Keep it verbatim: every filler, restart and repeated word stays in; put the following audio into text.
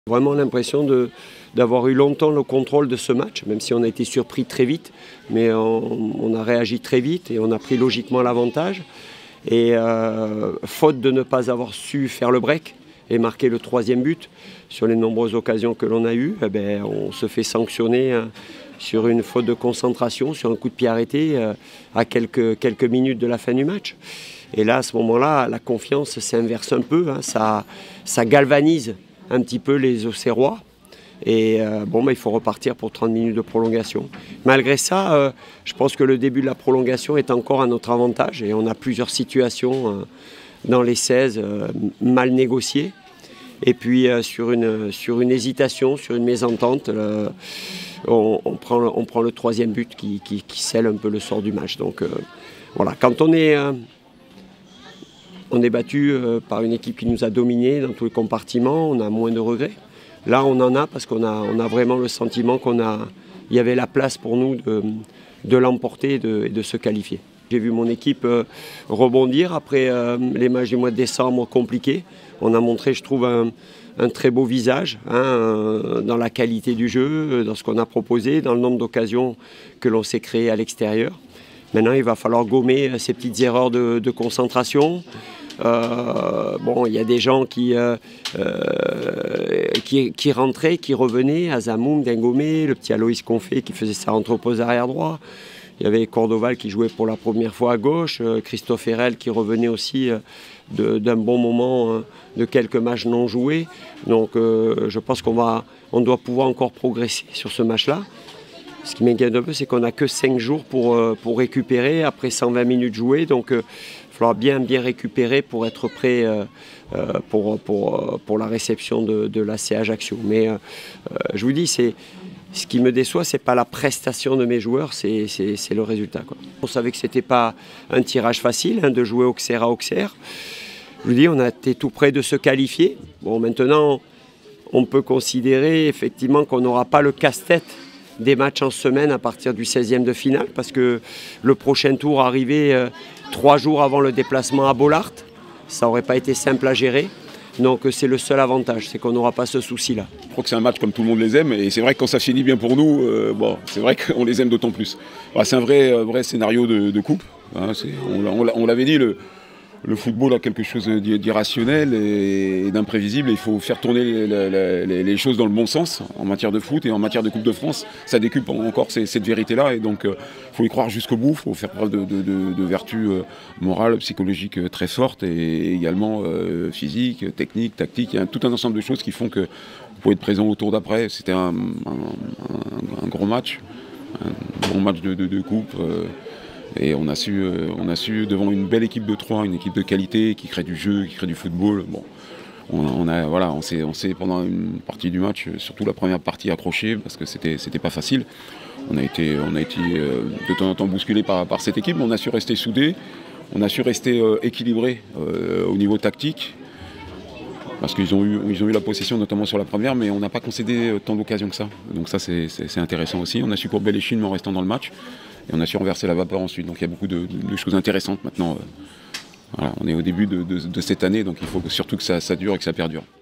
Vraiment l'impression d'avoir eu longtemps le contrôle de ce match, même si on a été surpris très vite, mais on, on a réagi très vite et on a pris logiquement l'avantage. Et euh, faute de ne pas avoir su faire le break et marquer le troisième but, sur les nombreuses occasions que l'on a eues, eh bien, on se fait sanctionner hein, sur une faute de concentration, sur un coup de pied arrêté euh, à quelques, quelques minutes de la fin du match. Et là, à ce moment-là, la confiance s'inverse un peu, hein, ça, ça galvanise un petit peu les Auxerrois. Et euh, bon, bah, il faut repartir pour trente minutes de prolongation. Malgré ça, euh, je pense que le début de la prolongation est encore à notre avantage. Et on a plusieurs situations euh, dans les seize euh, mal négociées. Et puis euh, sur, une, sur une hésitation, sur une mésentente, euh, on, on, prend, on prend le troisième but qui, qui, qui scelle un peu le sort du match. Donc euh, voilà, quand on est... Euh, On est battu euh, par une équipe qui nous a dominés dans tous les compartiments, on a moins de regrets. Là, on en a parce qu'on a, on a vraiment le sentiment qu'il y avait la place pour nous de, de l'emporter et de, et de se qualifier. J'ai vu mon équipe euh, rebondir après euh, les matchs du mois de décembre compliqués. On a montré, je trouve, un, un très beau visage hein, dans la qualité du jeu, dans ce qu'on a proposé, dans le nombre d'occasions que l'on s'est créé à l'extérieur. Maintenant, il va falloir gommer ces petites erreurs de, de concentration. Euh, bon, il y a des gens qui, euh, euh, qui, qui rentraient, qui revenaient, Azamoum, Dengomé, le petit Aloïs Confé qui faisait sa entrepose arrière droit. Il y avait Cordoval qui jouait pour la première fois à gauche, euh, Christophe Herel qui revenait aussi euh, d'un bon moment, euh, de quelques matchs non joués. Donc euh, je pense qu'on va, on doit pouvoir encore progresser sur ce match-là. Ce qui m'inquiète un peu, c'est qu'on n'a que cinq jours pour, euh, pour récupérer après cent vingt minutes jouées. Donc euh, il va falloir bien, bien récupérer pour être prêt euh, euh, pour, pour, pour la réception de, de l'A C Ajaccio. Mais euh, euh, je vous dis, c'est, ce qui me déçoit, ce n'est pas la prestation de mes joueurs, c'est le résultat, quoi. On savait que ce n'était pas un tirage facile hein, de jouer Auxerre à Auxerre. Je vous dis, on a été tout près de se qualifier. Bon, maintenant, on peut considérer effectivement qu'on n'aura pas le casse-tête des matchs en semaine à partir du seizième de finale parce que le prochain tour arrivait euh, trois jours avant le déplacement à Bollaert. Ça n'aurait pas été simple à gérer. Donc c'est le seul avantage, c'est qu'on n'aura pas ce souci-là. Je crois que c'est un match comme tout le monde les aime et c'est vrai que quand ça finit bien pour nous, euh, bon, c'est vrai qu'on les aime d'autant plus. Enfin, c'est un vrai, vrai scénario de, de coupe. Hein, on on l'avait dit, le, le football a quelque chose d'irrationnel et d'imprévisible. Il faut faire tourner les, les, les choses dans le bon sens en matière de foot et en matière de Coupe de France. Ça décuple encore ces, cette vérité-là et donc il euh, faut y croire jusqu'au bout. Il faut faire preuve de, de, de, de vertus euh, morales, psychologiques euh, très fortes et également euh, physiques, techniques, tactiques. Il y a un, tout un ensemble de choses qui font que vous pouvez être présent au tour d'après. C'était un, un, un, un gros match, un bon match de, de, de coupe. Euh, Et on a, su, euh, on a su, devant une belle équipe de Troyes, une équipe de qualité qui crée du jeu, qui crée du football. Bon, on, on a, voilà, on s'est, on s'est pendant une partie du match, surtout la première partie, accroché parce que c'était, c'était pas facile. On a été, on a été euh, de temps en temps bousculé par, par cette équipe, mais on a su rester soudés, on a su rester euh, équilibré euh, au niveau tactique. Parce qu'ils ont eu, ils ont eu la possession, notamment sur la première, mais on n'a pas concédé tant d'occasions que ça. Donc ça, c'est intéressant aussi. On a su courber l'échine, mais en restant dans le match. Et on a su renverser la vapeur ensuite. Donc il y a beaucoup de, de choses intéressantes maintenant. Voilà, on est au début de, de, de cette année, donc il faut surtout que ça, ça dure et que ça perdure.